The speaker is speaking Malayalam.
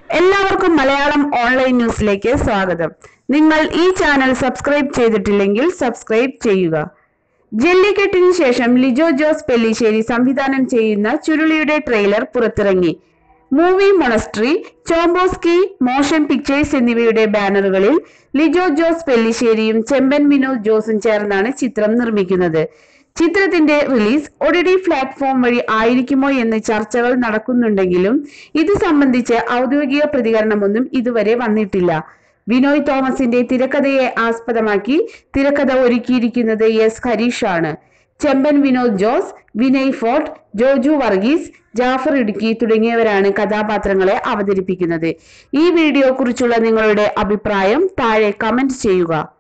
എല്ലാവർക്കും മലയാളം ഓൺലൈൻ ന്യൂസിലേക്ക് സ്വാഗതം. നിങ്ങൾ ഈ ചാനൽ സബ്സ്ക്രൈബ് ചെയ്തിട്ടില്ലെങ്കിൽ സബ്സ്ക്രൈബ് ചെയ്യുക. ജല്ലിക്കെട്ടിന് ശേഷം ലിജോ ജോസ് പെല്ലിശ്ശേരി സംവിധാനം ചെയ്യുന്ന ചുരുളിയുടെ ട്രെയിലർ പുറത്തിറങ്ങി. Movie monastery, Chembosky motion pictures എന്നിവയുടെ ബാനറുകളിൽ ലിജോ ജോസ് പെല്ലിശ്ശേരിയും ചെമ്പൻ വിനോദ് ജോസും ചേർന്നാണ് ചിത്രം നിർമ്മിക്കുന്നത്. ചിത്രത്തിന്റെ റിലീസ് OTT പ്ലാറ്റ്ഫോം വഴി ആയിരിക്കുമോ എന്ന് ചർച്ചകൾ നടക്കുന്നുണ്ടെങ്കിലും ഇത് സംബന്ധിച്ച് ഔദ്യോഗിക പ്രതികരണമൊന്നും ഇതുവരെ വന്നിട്ടില്ല. വിനോയ് തോമസിന്റെ തിരക്കഥയെ ആസ്പദമാക്കി തിരക്കഥ ഒരുക്കിയിരിക്കുന്നത് S ഹരീഷ് ആണ്. ചെമ്പൻ വിനോദ് ജോസ്, വിനയ് ഫോർട്ട്, ജോജു വർഗീസ്, ജാഫർ ഇടുക്കി തുടങ്ങിയവരാണ് കഥാപാത്രങ്ങളെ അവതരിപ്പിക്കുന്നത്. ഈ വീഡിയോ കുറിച്ചുള്ള നിങ്ങളുടെ അഭിപ്രായം താഴെ കമന്റ് ചെയ്യുക.